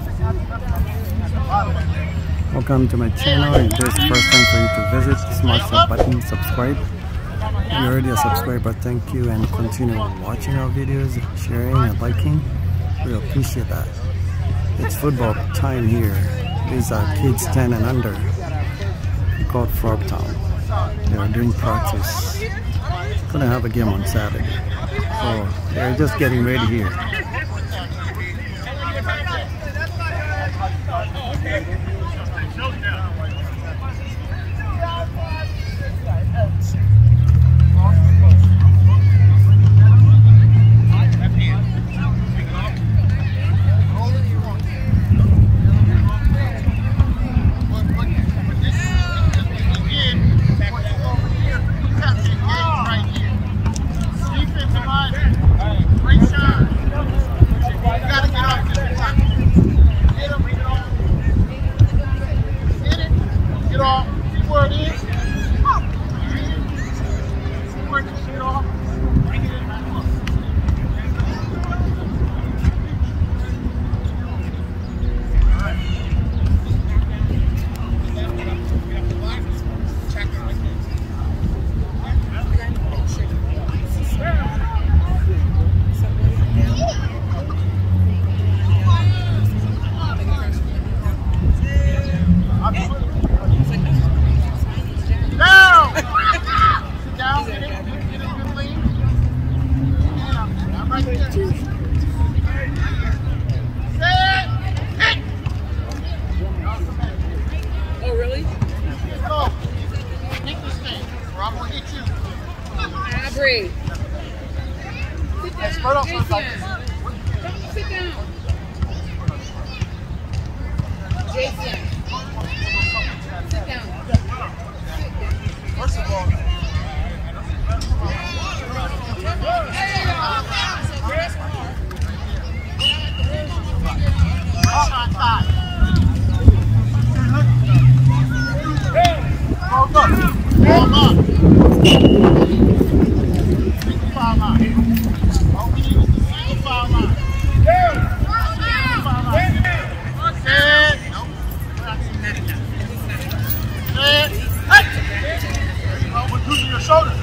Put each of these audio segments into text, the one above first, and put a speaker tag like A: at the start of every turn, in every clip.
A: Welcome to my channel. If this is the first time for you to visit, smash the button, subscribe. If you're already a subscriber, thank you, and continue watching our videos, sharing and liking. We appreciate that. It's football time here. These are kids 10 and under. We call it Frogtown. They are doing practice. Gonna have a game on Saturday. So they're just getting ready here.
B: Oh, really?
C: Go. Take this thing, or I'm gonna hit you.
B: Aubrey. Sit down.
C: Spread up,
B: Sit down. Jason. Sit down.
C: First of all, your shoulder.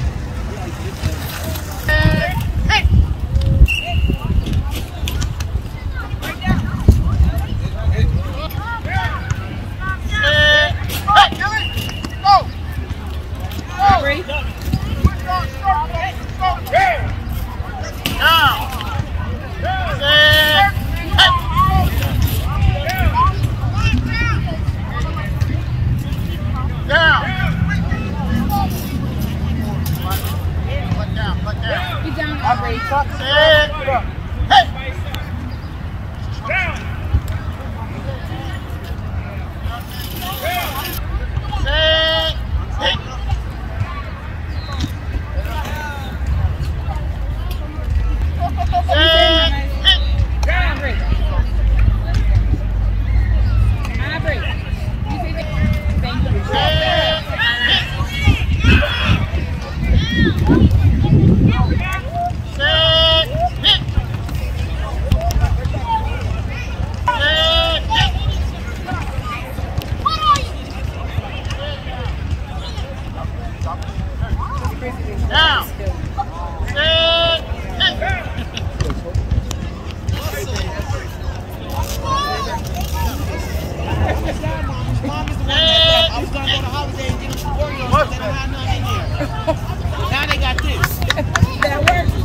B: Now they got this. That works.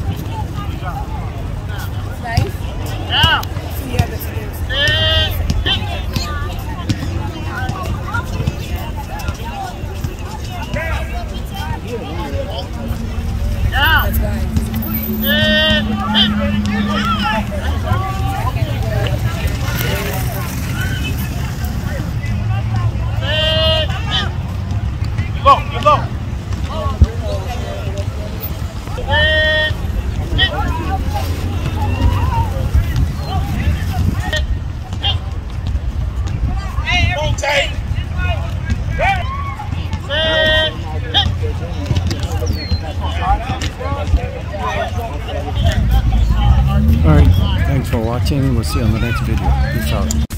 B: Nice.
C: Down.
B: Yeah, that's it.
C: Down.
B: That's right.
C: You're low.
A: All right. Thanks for watching. We'll see you on the next video. Peace out.